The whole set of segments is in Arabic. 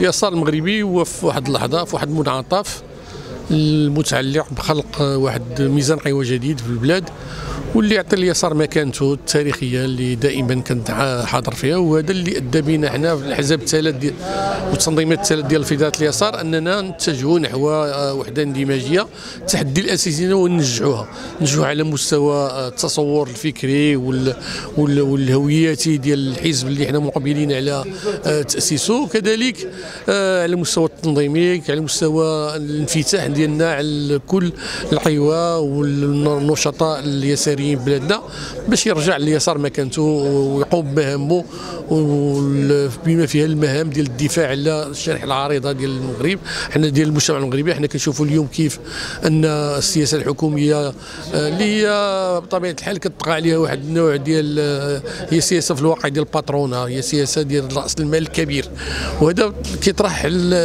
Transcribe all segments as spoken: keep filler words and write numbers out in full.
اليسار المغربي هو في واحد اللحظه في واحد المنعطف المتعلق بخلق واحد ميزان قوى جديد في البلاد، واللي يعطي اليسار مكانته التاريخيه اللي دائما كنت حاضر فيها. وهذا اللي ادى بنا حنا في الاحزاب الثلاث ديال والتنظيمات الثلاث ديال فضيله اليسار اننا نتجهوا نحو وحده اندماجيه. التحدي الاساسي هو ننجحوها ننجحوها على مستوى التصور الفكري والهوياتي ديال الحزب اللي حنا مقبلين على تاسيسه، كذلك على المستوى التنظيمي، على مستوى الانفتاح ديالنا على كل القوى والنشطاء اليساريين في بلادنا باش يرجع اليسار مكانته ويقوم بمهامه بما فيها المهام ديال الدفاع على الشريحه العريضه ديال المغرب. حنا ديال المجتمع المغربي حنا كنشوفوا اليوم كيف ان السياسه الحكوميه اللي هي بطبيعه الحال كتطغى عليها واحد النوع ديال هي سياسه في الواقع ديال الباترونه، هي سياسه ديال راس المال الكبير، وهذا كيطرح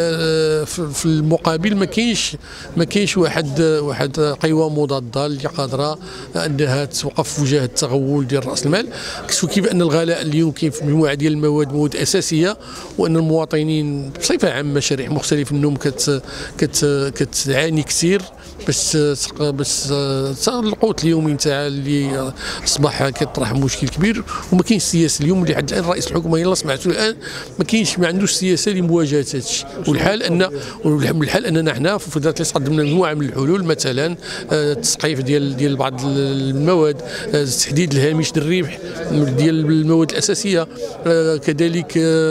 في المقابل ما كاينش ما كاينش واحد واحد قوى مضاده اللي قادره انها توقف وجاه التغول ديال راس المال. كتشوف كيف ان الغلاء اليوم كاين في مجموعه ديال المواد مواد اساسيه، وان المواطنين بصفه عامه شرائح مختلفه منهم كت كت كتعاني كثير باش باش القوت اليومي نتاعها اللي اصبح كيطرح مشكل كبير. وما كاينش سياسه اليوم اللي حد الان رئيس الحكومه يلا سمعتوا الان ما كاينش ما عندوش سياسه لمواجهه هذا الشيء. والحال ان والحال اننا حنا في فضيله اليسار قدمنا مجموعه من الحلول، مثلا التسقيف ديال ديال بعض المواد، تحديد الهامش الربح ديال المواد الاساسيه، كذلك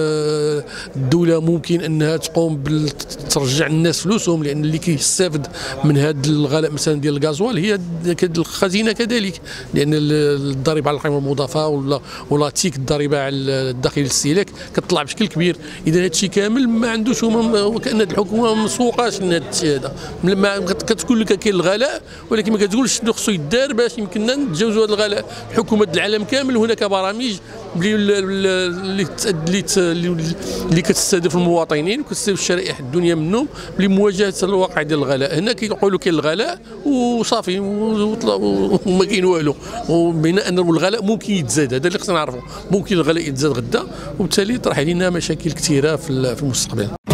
الدوله ممكن انها تقوم بترجع الناس فلوسهم، لان اللي كيستافد من هذا الغلاء مثلا ديال الغازوال هي الخزينه كذلك، لان الضريبه على القيمه المضافه ولا ولا تيك الضريبه على الداخل الاستهلاك كتطلع بشكل كبير. اذا هذا الشيء كامل ما عندوش وكان الحكومه ما مسوقاش لهذا الشيء هذا. ما كتقول لك كاين الغلاء ولكن ما كتقولش شنو خصو يدار باش يمكننا نتجاوزوا هذا الغلاء. حكومه العالم كامل هناك برامج اللي اللي اللي كتستهدف المواطنين وكتستهدف الشرائح الدنيا منهم لمواجهه الواقع ديال الغلاء. هنا كيقولوا كاين الغلاء وصافي وما كاين والو، وبناء ان الغلاء ممكن يتزاد، هذا اللي خصنا نعرفوا، ممكن الغلاء يتزاد غدا وبالتالي طرح علينا مشاكل كثيره في المستقبل.